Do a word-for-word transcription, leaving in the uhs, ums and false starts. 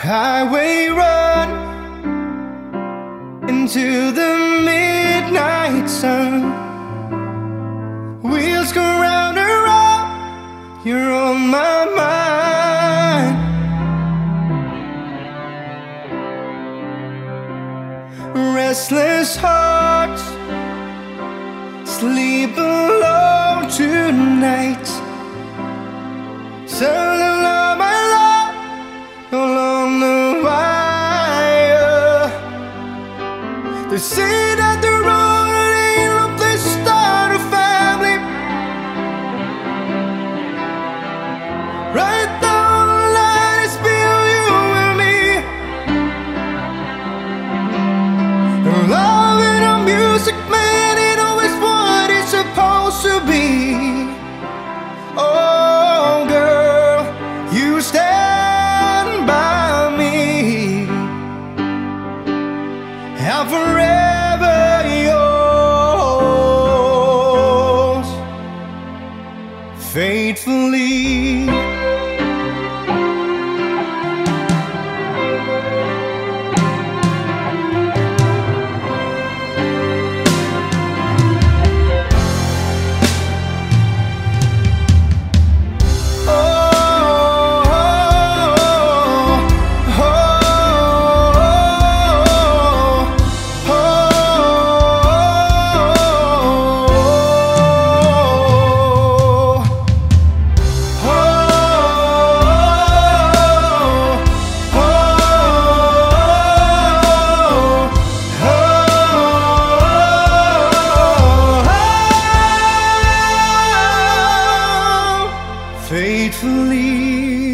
highway run into the midnight sun. Wheels go round and round, you're on my mind. Restless hearts sleep alone tonight. Suddenly love, my love, along the wire. They say that the road ain't no place to start a family. Right down the line, it's been you and me. Love and our music, man, ain't always what it's supposed to be. Oh, girl, you stand by me. I'm forever yours, faithfully. Faithfully.